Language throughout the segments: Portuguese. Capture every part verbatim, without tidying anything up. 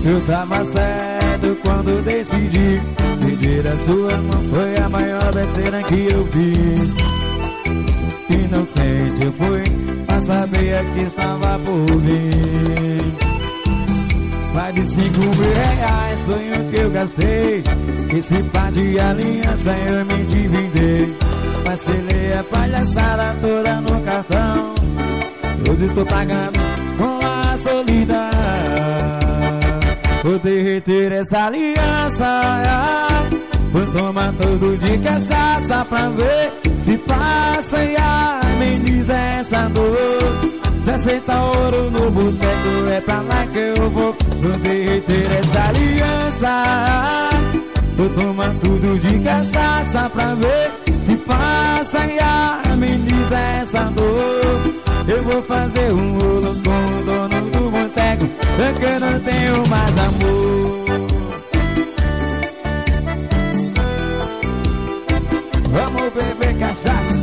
Eu tava certo quando decidi pedir a sua mão. Foi a maior besteira que eu fiz. Inocente eu fui, mas sabia que estava por vir. Mais de cinco mil reais foi o que eu gastei. Esse par de aliança eu me endividei. Parcelei a palhaçada toda no cartão. Hoje estou pagando com a solidão. Vou derreter essa aliança. Vou tomar todo de cachaça pra ver se passa e ameniza essa dor. Se aceita ouro no boteco, é pra lá que eu vou. Vou derreter essa aliança. Vou tomar tudo de cachaça pra ver se passa e ameniza essa dor. Eu vou fazer um rolo com o dono do boteco, porque eu não tenho mais amor. Vamos beber cachaça.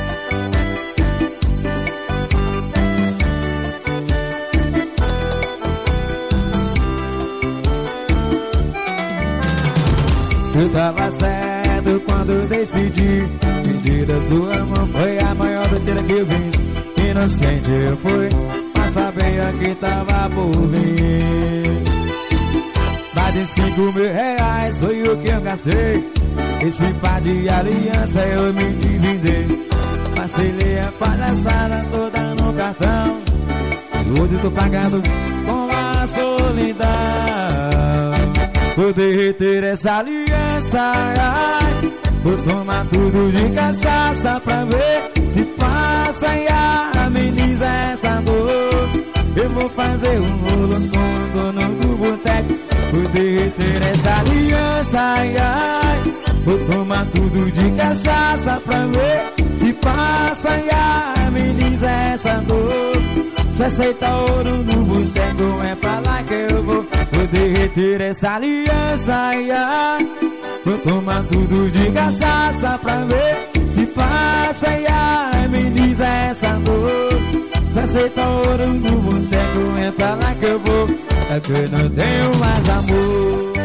Eu tava certo quando decidi pedir a sua mão. Foi a maior besteira que eu fiz. Inocente eu fui, mas sabia que tava por vir. Mais de cinco mil reais foi o que eu gastei. Esse par de aliança eu me endividei. Parcelei a palhaçada toda no cartão. E hoje tô pagando com a solidão. Vou derreter essa aliança. Vou tomar tudo de cachaça pra ver se passa e ameniza essa dor. Eu vou fazer um rolo com o dono do boteco. Vou derreter essa aliança. Ai, ai. Vou tomar tudo de cachaça pra ver se passa e ameniza essa dor. Se aceita ouro no boteco, é pra lá que eu vou. Vou derreter essa aliança. Ai, ai. Vou tomar tudo de cachaça pra ver se passa e ameniza essa dor. Se aceita ouro no boteco, é pra lá que eu vou. É que eu não tenho mais amor.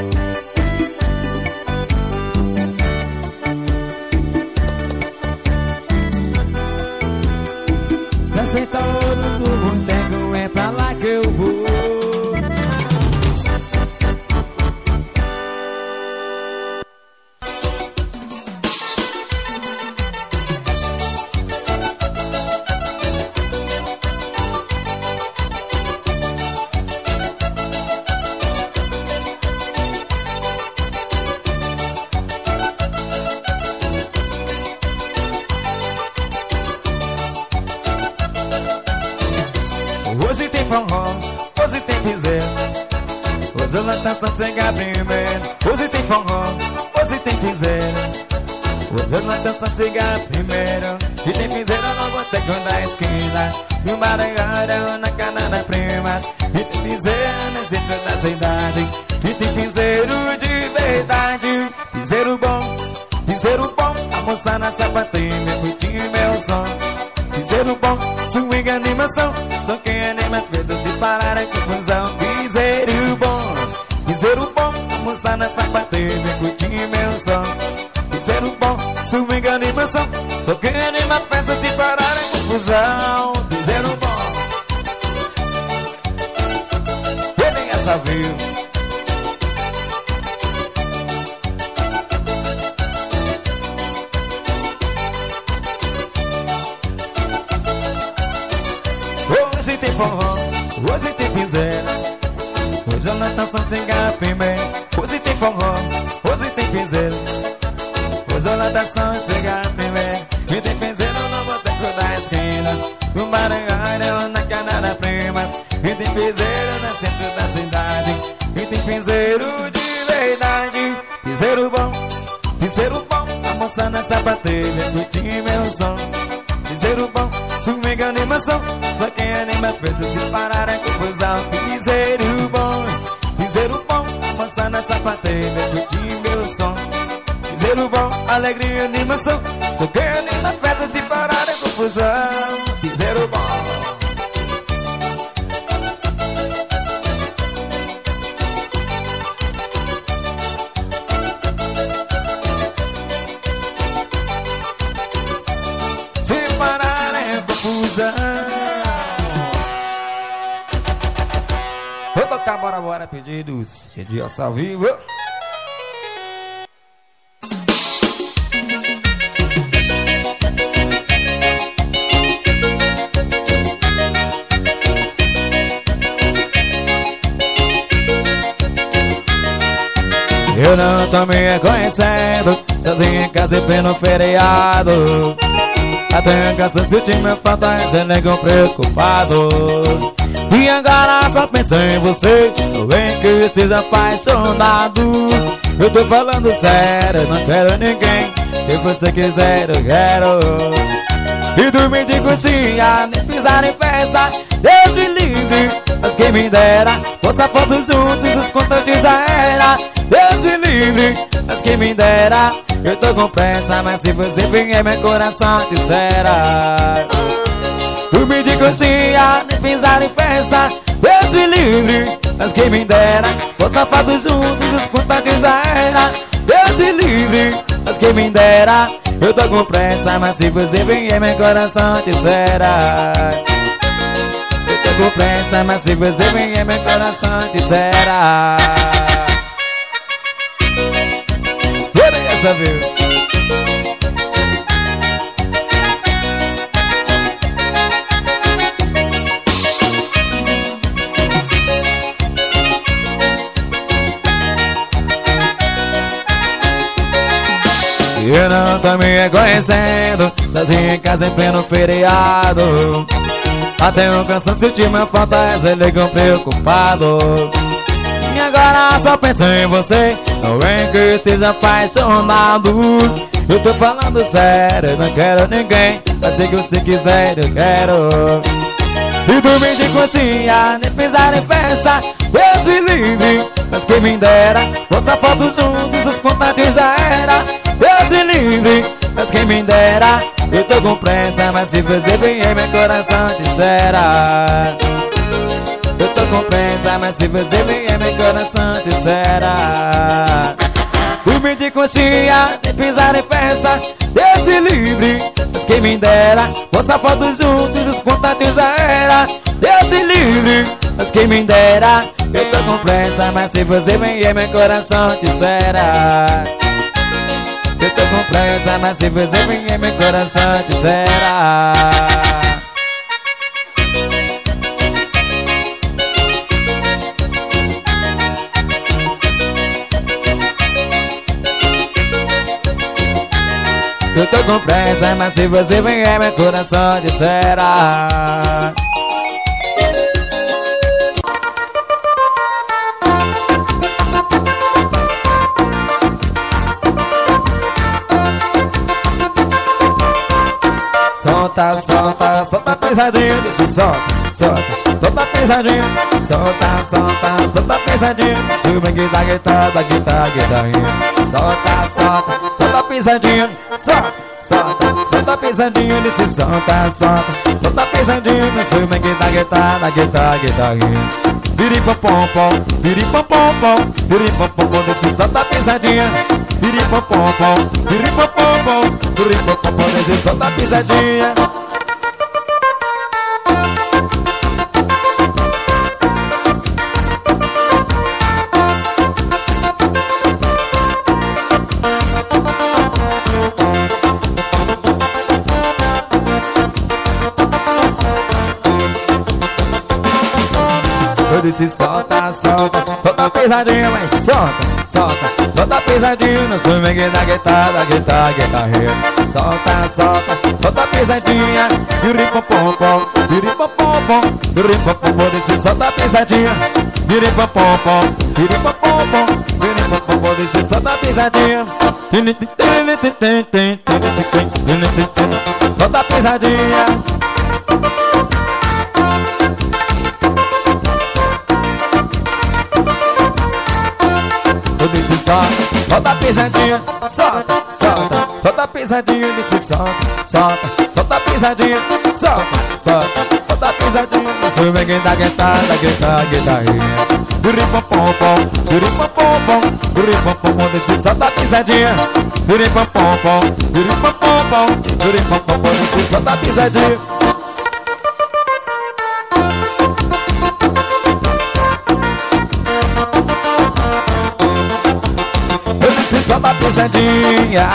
Se aceita ouro no boteco, é pra lá que eu vou. Hoje tem forró, hoje tem piseiro. Hoje ela tá sossegada primeiro. Hoje tem forró, hoje tem piseiro. Hoje ela tá sossegada primeiro. E tem piseiro no boteco da esquina, no Barangara, na cana da Primas. E tem piseiro no centro da cidade. E tem piseiro de verdade. Piseiro bom, piseiro bom. A moça na sapatinha, curtindo meu som. Piseiro bom, swing animação. Só quem anima fez de parar a confusão. Piseiro bom, piseiro bom. Moça na sapateira, curtindo meu som. Piseiro bom, swing animação. Só quem anima fez de parar a confusão. Piseiro bom. Ele essa viu. Hoje tem forró, hoje tem piseiro. Hoje ela tá sossegada primeiro. Hoje tem forró, hoje tem piseiro. Hoje ela tá sossegada primeiro. E tem piseiro no boteco da esquina, no Barangara, na cana da Primas. E tem piseiro no centro da cidade. E tem piseiro de verdade. Piseiro bom, piseiro bom. A moça na sapateira, curtindo meu som. Piseiro bom, swing animação. Só quem anima fez de parar a confusão. Piseiro bom, piseiro bom. Moça na sapateira, curtindo meu som. Piseiro bom, alegria e animação. Só quem anima fez de parar a confusão. Piseiro bom. tocar, bora, bora, pedidos. Edilson ao vivo. Eu não tô me reconhecendo, sozinho em casa e pleno feriado. Até cansaço de me falta, esse nego preocupado. E agora só penso em você, eu bem que eu esteja apaixonado. Eu tô falando sério, não quero ninguém. Se você quiser, eu quero. E dormir de coxinha, nem pisar em festa, Deus me livre, mas quem me dera. Postar fotos juntos, os contantes já era. Deus me livre, mas quem me dera. Eu tô com pressa, mas se você vier, meu coração te será. Dormir de coxinha, nem pisar em festa, Deus me livre, mas quem me dera. Postar fotos juntos, os contantes já era. Deus me livre, mas quem me dera. Eu tô com pressa, mas se você vier, meu coração te será. Eu tô com pressa, mas se você vier, meu coração te será. Olha essa, viu? Eu não tô me reconhecendo, sozinho em casa em pleno feriado. Até o cansaço de minha falta, esse ligam preocupado. E agora só penso em você, não vem que eu esteja apaixonado. Eu tô falando sério, não quero ninguém, mas se você quiser eu quero. E dormir de coxinha, nem pisar em festa, Deus me livre, mas quem me dera. Postar fotos juntos, os contatos já era. Deus me livre, mas quem me dera. Eu tô com pressa, mas se você vier, meu coração te será. Eu tô com pressa, mas se você vier, meu coração te será. Dormir de coxinha, nem pisar em festa, Deus me livre, mas quem me dera. Postar fotos juntos, os contatos já era. Deus me livre, mas quem me dera. Eu tô com pressa, mas se você vier, meu coração te será. Eu tô com pressa, mas se você vier, meu coração te será. Eu tô com pressa, mas se você vier, meu coração te será. Solta, solta, solta pesadinho, desse solta, solta, solta pesadinho, solta, solta, solta pesadinho, suba guitarra, guitarra, guitarra, guitarrinha. Solta, solta, solta pesadinho, solta, solta, solta pesadinho, desse solta, solta, solta pesadinho, suba guitarra, guitarra, guitarra, guitarrinha. Piripopopom, piripopopom, piripopopom, desse solta pesadinha. Piripopopom, piripopopom, piripopopom, desse solta pesadinha. Eu disse solta, solta, solta pesadinha, mas solta, solta, solta pesadinha, no swing da guitarra, guitarra, guitarreira. Solta, solta, solta pesadinha, piripopopom, piripopopom, piripopopom, desse solta pesadinha. Piripopopom, piripopopom, piripopopom, desse solta pesadinha. Solta pesadinha. Eu disse solta, solta pesadinha, solta, solta, solta pesadinha, disse solta, solta, solta pesadinha, solta, solta, solta pesadinha, disse vem da guitarra, da guitarra, guitarrinha. Piripopopom, piripopopom, piripopopom, disse solta pesadinha. Piripopopom, piripopopom, piripopopom, disse solta pesadinha. solta a pisadinha.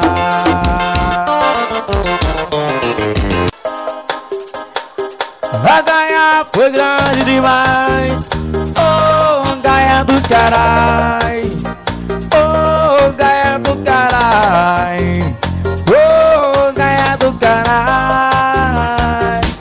A gaia foi grande demais. Oh, gaia do carai. Oh, gaia do carai. Oh, gaia do carai.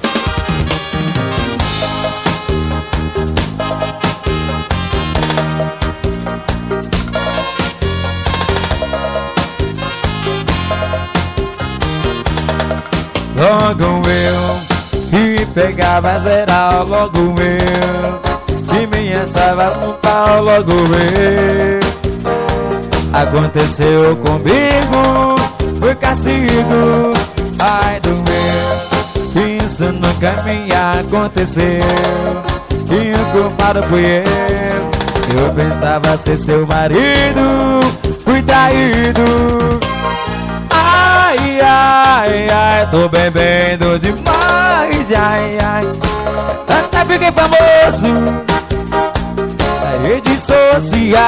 Logo eu que pegava geral, logo eu que me achava no pau, logo eu. Aconteceu comigo, foi castigo, ai do meu. Isso nunca me aconteceu, e o culpado fui eu. Eu pensava ser seu marido, fui traído. Ai, ai, ai, tô bebendo demais, ai, ai. Até fiquei famoso nas redes sociais.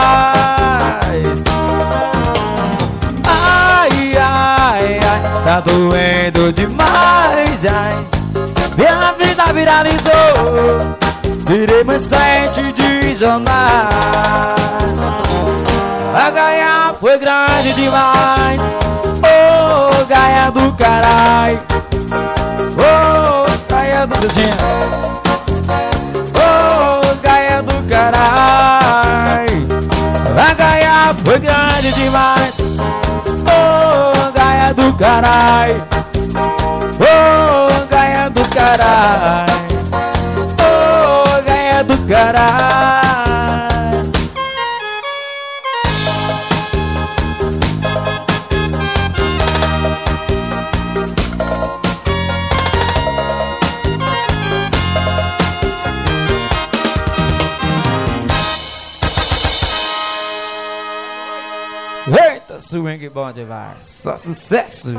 Ai, ai, ai, tá doendo demais, ai. Minha vida viralizou, virei manchete de jornal. A gaia foi grande demais. Oh, gaia do carai. Oh, gaia do Deus. Oh, gaia do carai. A gaia foi grande demais. Oh, gaia do carai. Oh, gaia do carai. Oh, gaia do carai. Eita, swing bom demais, só sucesso.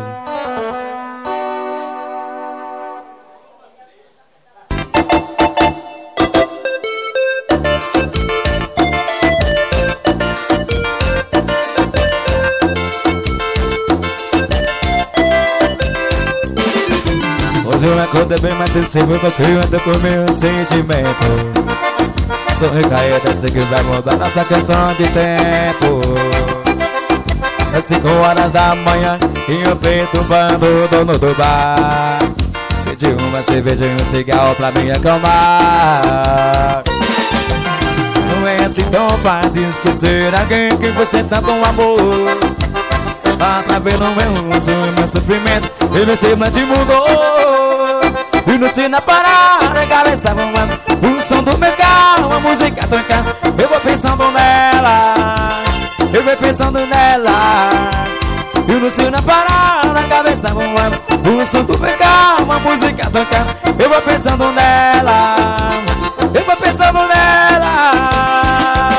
Hoje eu acordei bem mais sensível do que eu ando com meu sentimento. Tô recaída, sei que vai mudar nossa questão de tempo. Às cinco horas da manhã, e eu perturbando o dono do bar. Pedi uma cerveja e um cigarro pra me acalmar. Não é assim tão fácil esquecer alguém que você tanto amou. Pra ver no meu rosto, no meu sofrimento, e meu semblante mudou. E no sinal parada, a cabeça voando, o som do meu carro, a música tocando. Eu vou pensando nela, eu vou pensando nela. E no sinal parada, a cabeça voando, o som do meu carro, a música tocando. Eu vou pensando nela, eu vou pensando nela.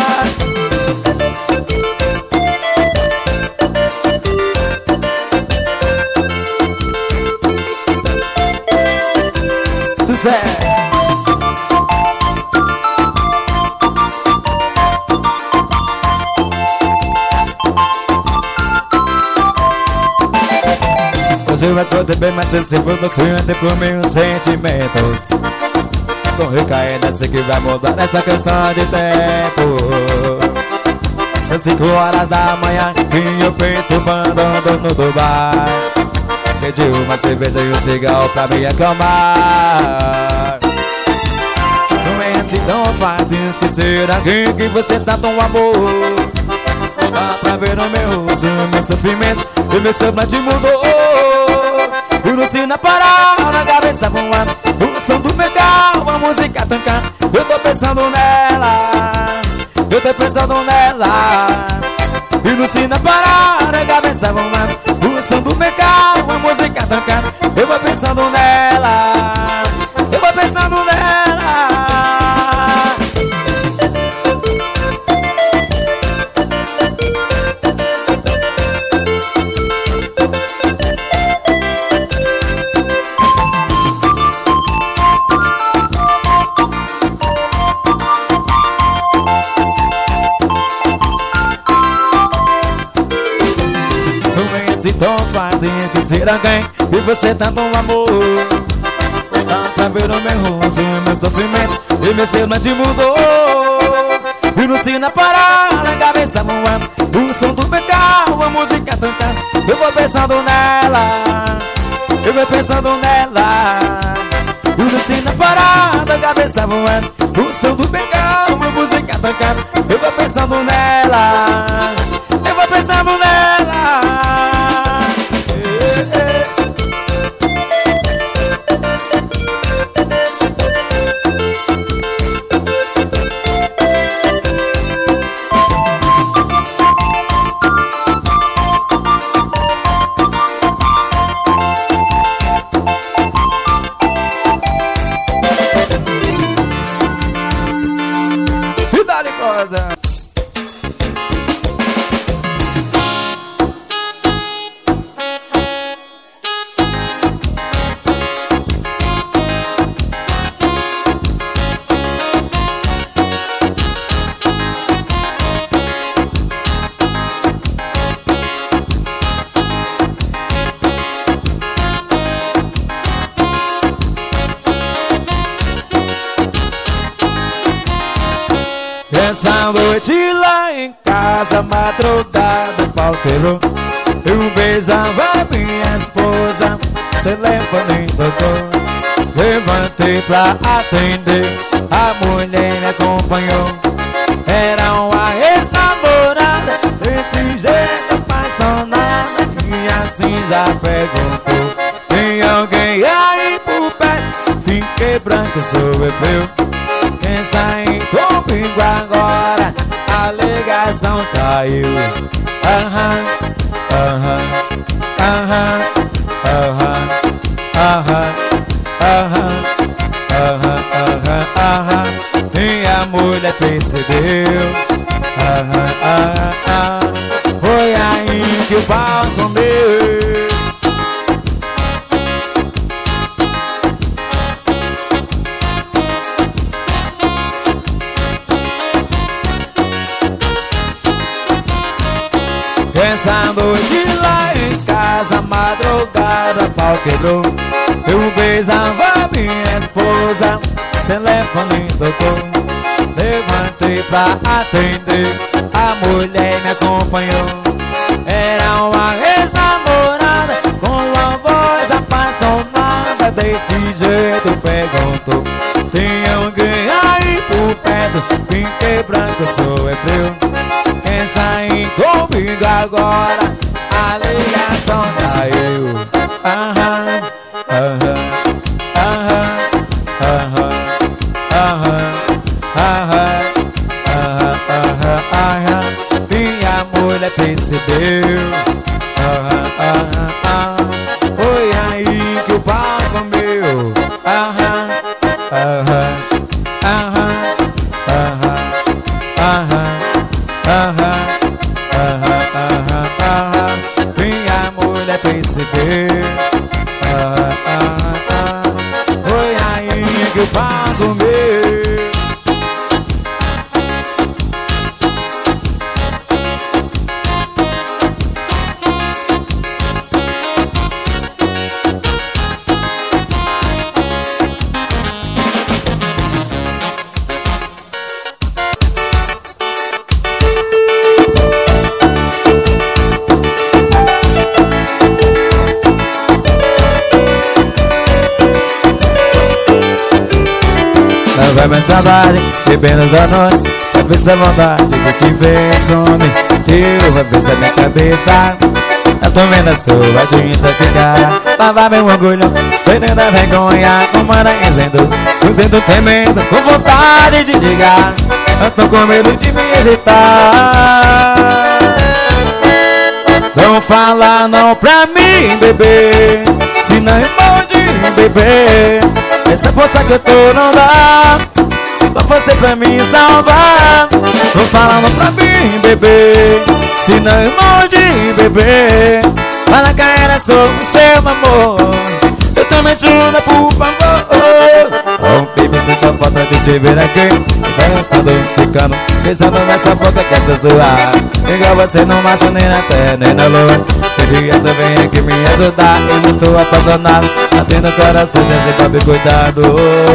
Sucesso! Hoje eu acordei bem mais sensível do que ontem por meus sentimentos. Tô recaída, sei que vai mudar essa questão de tempo. Às cinco horas da manhã, e eu perturbando o dono do bar. Pedi uma cerveja e um cigarro pra me acalmar. Não é assim tão fácil esquecer alguém que você tanto amou. Dá pra ver no meu rosto, no meu sofrimento, e meu semblante mudou. E no sinal parado, na cabeça voando, o som do meu carro, a música tocando. Eu tô pensando nela, eu tô pensando nela. E no sinal parado, na cabeça voando, o som do meu carro, a música tocando. Eu vou pensando nela, eu vou pensando nela. se tão fácil esquecer alguém e você tá bom amor. Dá pra ver o meu rosto, o meu sofrimento e meu semblante mudou. E no sino parada, a cabeça voando, o som do meu carro, a música tocando. Eu vou pensando nela, eu vou pensando nela. E no sino parada, a cabeça voando, o som do meu carro, a música tocando. Eu vou pensando nela, eu vou pensando nela. Essa noite lá em casa, madrugada, pau quebrou. Eu beijava minha esposa, telefone tocou. Levantei pra atender, a mulher me acompanhou. Era uma ex-namorada, desse jeito apaixonada, e assim já perguntou: tem alguém aí por perto? Fiquei branco, sofreu. Quem sair comigo agora, a ligação caiu. Aham, aham, aham, aham, aham, aham, aham, aham, aham. Minha mulher percebeu. Aham, aham, aham. Foi aí que o pau comeu. Essa noite lá em casa, madrugada, pau quebrou. Eu beijava minha esposa, telefone tocou. Levantei pra atender, a mulher me acompanhou. Era uma ex-namorada, com uma voz apaixonada, desse jeito perguntou: tem alguém aí por perto? Fiquei branco, sou é frio. Quem sair comigo agora, a ligação caiu. Aham, aham, aham, aham, aham, aham, aham, aham, aham. Minha mulher percebeu. Aham, aham, aham. Foi aí que o pau comeu. Aham, aham, aham, aham, aham, aham, aham, aham, aham. Minha mulher percebeu. Aham, aham, aham. Foi aí que o pau comeu. Vai mais saudade, bebendo da noite. Vai ver essa vontade que te vê, some. Tio, vai ver essa minha cabeça. Eu tô vendo a sua doença ficar. Lavar meu orgulho, perdendo a vergonha. Como aranhezendo, o dedo tremendo, com vontade de ligar. Eu tô com medo de me hesitar. Não fala não pra mim, bebê, se não pode, bebê. Essa força que eu tô não dá, só você pra me salvar. Não fala não pra mim, bebê, se não pode, bebê. Fala que era só o seu amor, eu tô me ajuda, por favor. Oh, baby, você tá falta de te ver aqui, dançando, ficando, pensando nessa boca que é zoar. Igual você não macho nem na terra, nem na lua. Queria você vem aqui me ajudar. Eu não estou apaixonado, batendo o coração desse papo, cuidado.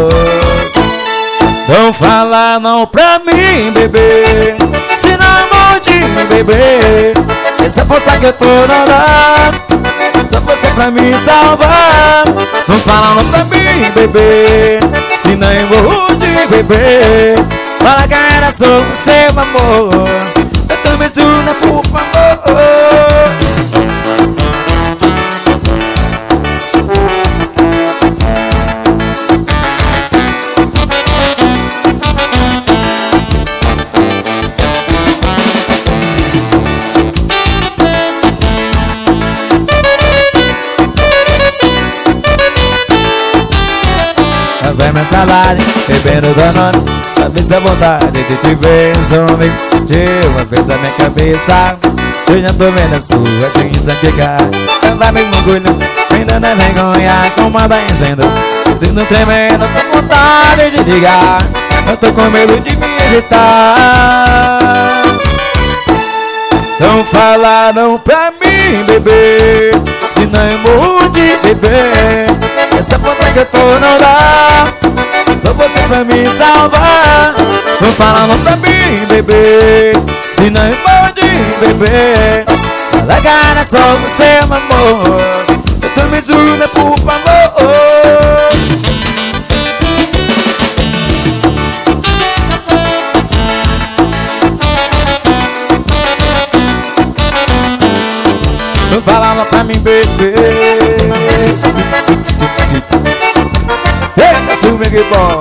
Não fala não pra mim, bebê, se não mordi, bebê. Essa força que eu tô não dá, só você pra me salvar. Não fala não pra mim, bebê, se não mordi, bebê. Fala que era só você, amor. Eu tô me ajuda, por favor. Vem minha salário, bebendo Danone, pra ver se a vontade de te ver some de uma vez a minha cabeça. Eu já tô vendo a sua tinha que cai. Ela me mergulhando, me dando a vergonha, como a benzendo. Tudo tremendo, tô com vontade de ligar. Eu tô com medo de me irritar. Não fala não pra mim, bebê, se não é morro de bebê. Essa força que eu tô não dá, só você pra me salvar. Não fala não pra mim, bebê, se não é morro de bebê. Fala cara, só você, meu amor. Eu tô me ajuda, por favor. Não falava pra mim, bebê. Eita, sube que bom.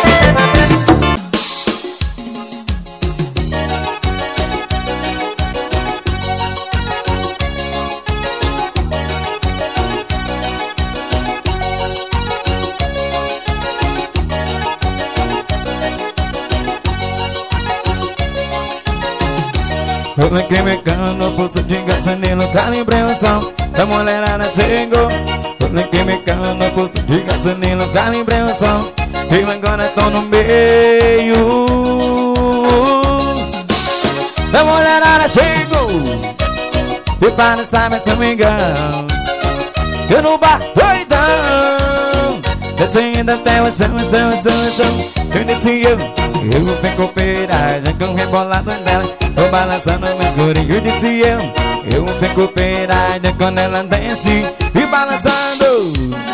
Eu fiquei mecando no posto de gasolina, calibrei o som, a mulherada chegou. Eu fiquei mecando no posto de gasolina, calibrei o som, e agora tô no meio. A mulherada chegou, e para saber se eu me engano, eu no bar doidão, descendo até o chão, chão, chão, chão. Eu desci eu, eu fico peragem com o rebolado dela, tô balançando no escurinho. Eu disse eu, eu fico peragem quando ela desce e balançando.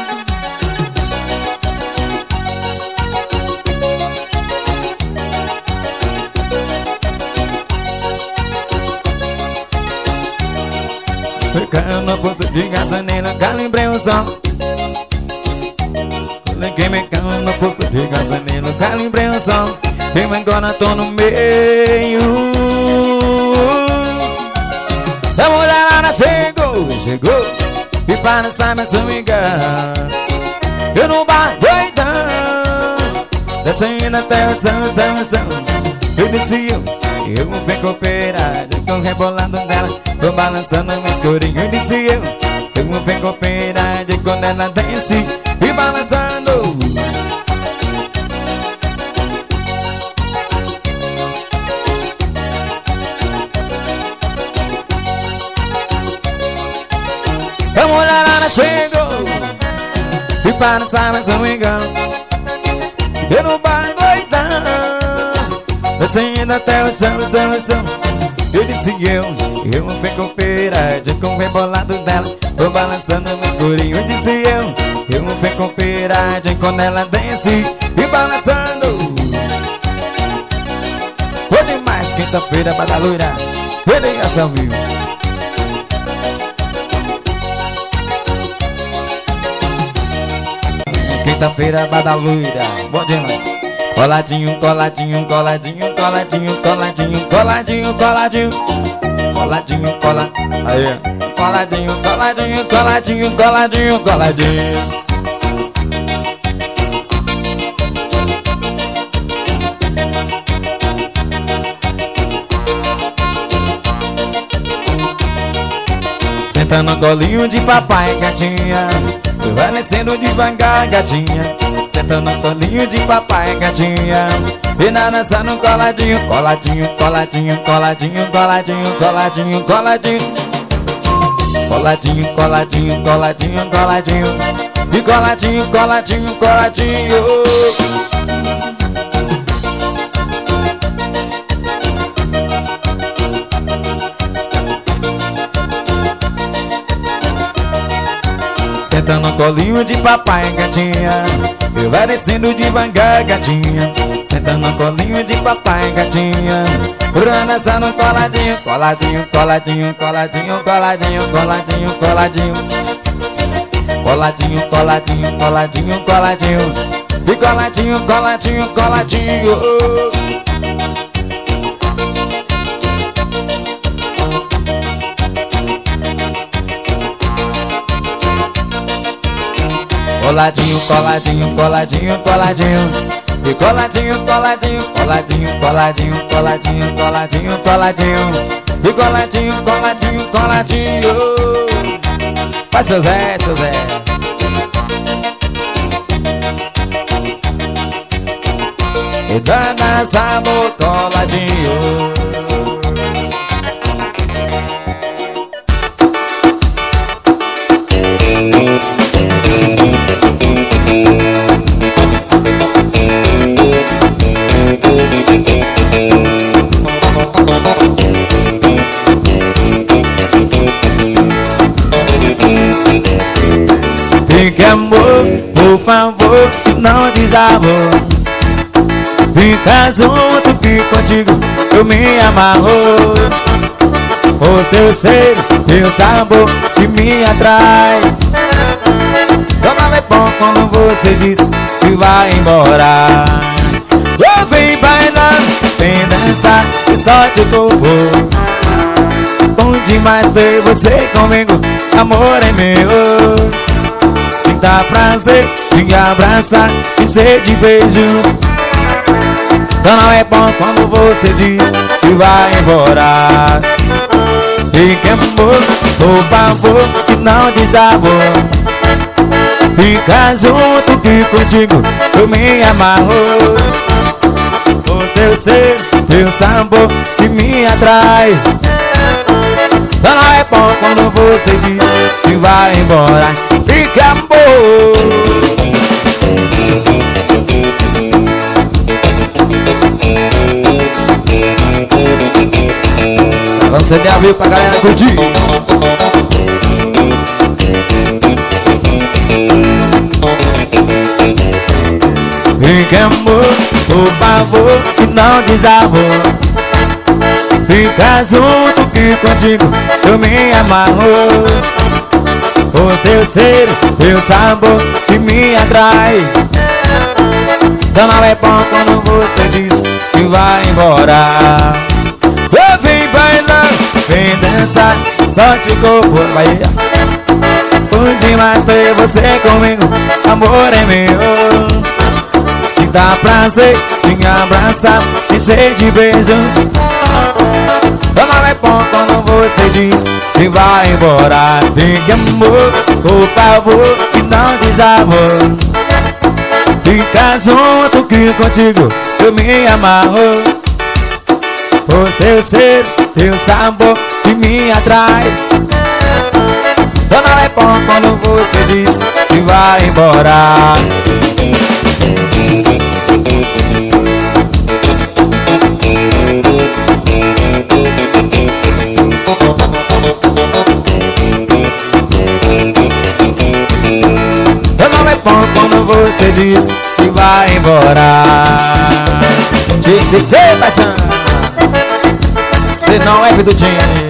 Ficando no posto de gasolina, calibrei o som. Liguei meu carro no posto de gasolina, calibrei o som, e agora tô no meio. A mulherada chegou, chegou, e para saber se eu me engano, eu no bar doidão, descendo até o chão, chão, chão. Eu desci eu, eu fico perado com o rebolado dela, tô balançando no escurinho. Eu disse eu, eu fico perado quando ela desce e balançando. A mulherada chegou, e para saber se eu me engano, eu no bar doidão, descendo até o chão, chão, chão. Eu disse eu, eu fico perado com o rebolado dela, tô balançando no escurinho. Eu disse eu, eu fico perado quando ela desce e balançando. Foi demais, quinta-feira, badaloira, ligação ao vivo. Quinta-feira, badaloira, bom demais. Coladinho, coladinho, coladinho, coladinho, coladinho, coladinho, coladinho, coladinho, cola, aí, coladinho, coladinho, coladinho, coladinho, coladinho. Senta no colinho de papai, gatinha, vai descendo devagar, gatinha. Senta no colinho de papai, gatinha, e na dança no coladinho, coladinho, coladinho, coladinho, coladinho, coladinho, coladinho. Coladinho, coladinho, coladinho, coladinho. E coladinho, coladinho, coladinho. Senta no colinho de papai, gatinha. Eu vai descendo devagar, gatinha. Senta no colinho de papai, gatinha. Dançando coladinho, coladinho, coladinho, coladinho, coladinho, coladinho, coladinho. Coladinho, coladinho, coladinho, coladinho. E coladinho, coladinho, coladinho. Coladinho, coladinho, coladinho, coladinho. E coladinho, coladinho, coladinho, coladinho, coladinho, coladinho, coladinho. E coladinho, coladinho, coladinho. Vai, seu Zé, seu Zé. E dança no coladinho. Fica amor, por favor, não desamor. Fica junto que contigo eu me amarro. O teu cheiro, teu sabor que me atrai. Só não é bom quando você diz que vai embora. Eu vim bailar, vem dançar e só te corpo. Bom demais ter você comigo, amor é meu. Dá prazer de abraçar e ser de beijos. Só não é bom quando você diz que vai embora. Fica amor, por favor, que não desamor. Fica junto que contigo eu me amarro. O teu ser, teu sabor que me atrai. Só não é bom quando você diz que vai embora. Fica amor. Vamos acender a vivo pra galera curtir. Fica amor, por favor, que não desamor. Fica junto que contigo eu me amarro. O teu cheiro, teu sabor que me atrai. Só não é bom quando você diz que vai embora. Eu vim bailar, vem dançar, só te corpo, vai. Por demais ter você comigo, amor é meu. Te dá prazer, te abraçar e ser de beijos. Só não é bom quando você diz que vai embora. Fica amor, por favor, que não desamor. Fica junto que contigo eu me amarro. O teu ser, teu sabor que me atrai. Só não é bom quando você diz que vai embora. Quando você diz que vai embora. Tchê, tchê, tchê, paixão. Cê não é Vidudinho.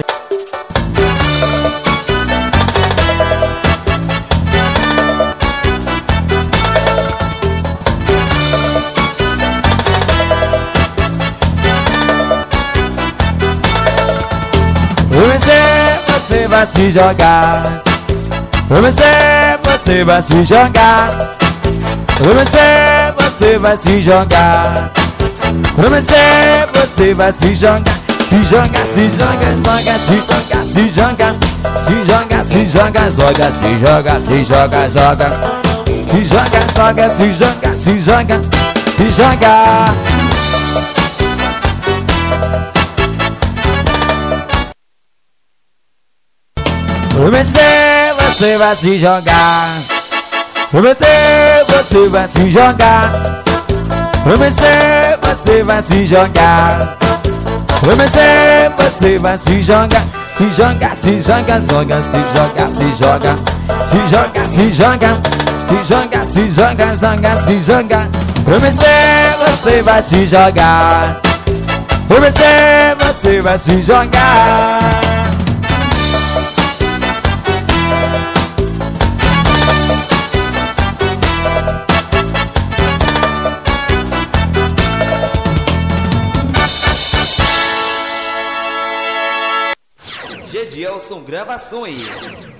Você, você vai se jogar. Você, você vai se jogar. Você, você vai se jogar. Você, você vai se jogar. Se joga, se joga, joga, se joga, se joga. Se joga, se joga, joga, se joga, se joga, joga. Se joga, joga, se joga, se joga, se joga. Prometer, você vai se jogar. Prometer, você vai se jogar. Prometer, você vai se jogar. Prometer, você vai se jogar. Se joga, se joga, joga, se joga, se joga. Se joga, se joga. Se joga, se joga, joga, se joga. Prometer, você vai se jogar. Prometer, você vai se jogar. Gedielson Gravações.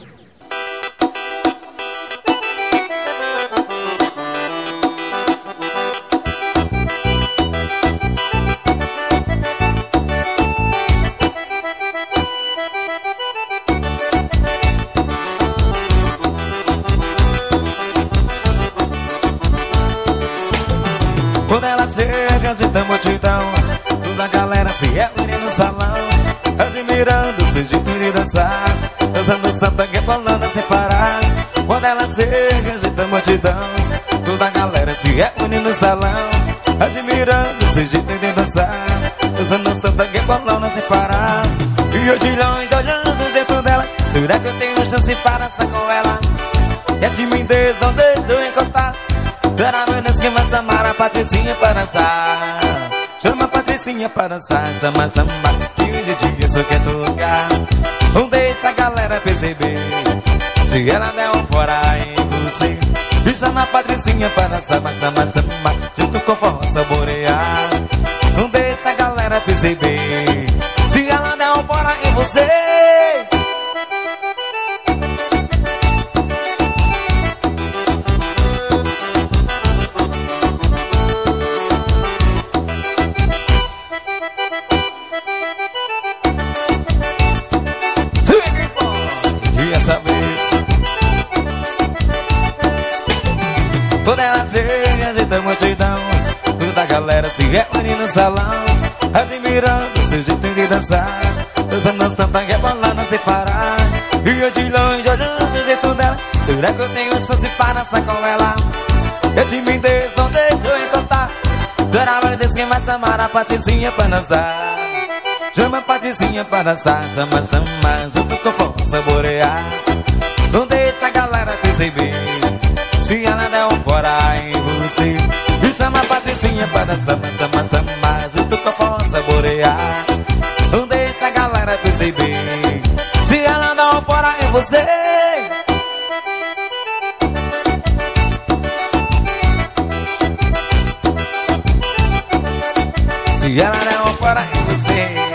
Quando ela chega, agita a multidão, toda a galera se reúne no salão, admirando o seu jeito de dançar, dançando samba que falando sem parar. Quando ela chega, agita a multidão, toda a galera se reúne no salão, admirando o seu jeito de dançar, dançando samba que falando sem parar. E eu de longe olhando o jeito dela, será que eu tenho chance para dançar com ela? E a timidez não deixa eu encostar. Era menos que vai chamar a Patricinha para dançar. Chama a Patricinha para dançar. Chama, chama, que hoje em dia só quer tocar. Não deixa a galera perceber. Se ela der um fora em você. E chama a Patricinha para dançar. Mas chama, chama, junto com forró saborear. Não deixa a galera perceber. Se ela der um fora em você. Quando ela chega, ajeita a multidão, toda a galera se reúne no salão, admirando o seu jeito de dançar, dançando tanta rebolando sem parar. E eu de longe olhando o jeito dela, será que eu tenho chance para dançar com ela? Eu de mim Deus não deixa eu encostar. Será que Deus que vai chamar a Patricinha para dançar? Chama a Patricinha para dançar, chama, chama, junto com forró saborear. Não deixa a galera perceber. Se ela der um fora em você. E chama a Patricinha para dançar, chama, chama, junto com a forró saborear. Não deixa a galera perceber. Se ela der um fora em você. Se ela der um fora em você.